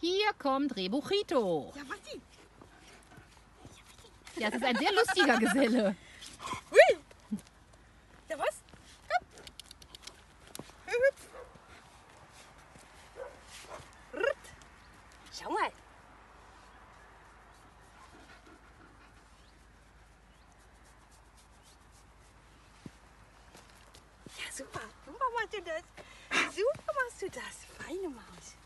Hier kommt Rebuchito. Ja, warte. Ja, es ist ein sehr lustiger Geselle. Ui. Ja, was? Komm. Hüpf. Rutt. Schau mal. Ja, super. Super machst du das. Super machst du das. Feine Maus.